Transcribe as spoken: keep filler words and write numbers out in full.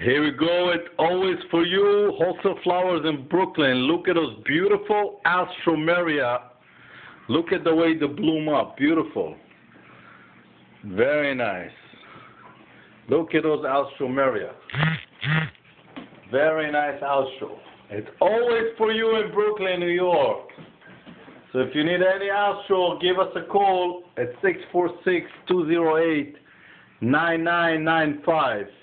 Here we go. It's always for you. Wholesale Flowers in Brooklyn. Look at those beautiful Alstroemeria. Look at the way they bloom up. Beautiful. Very nice. Look at those Alstroemeria. Very nice Alstro. It's always for you in Brooklyn, New York. So if you need any Alstro, give us a call at six four six, two zero eight, nine nine nine five.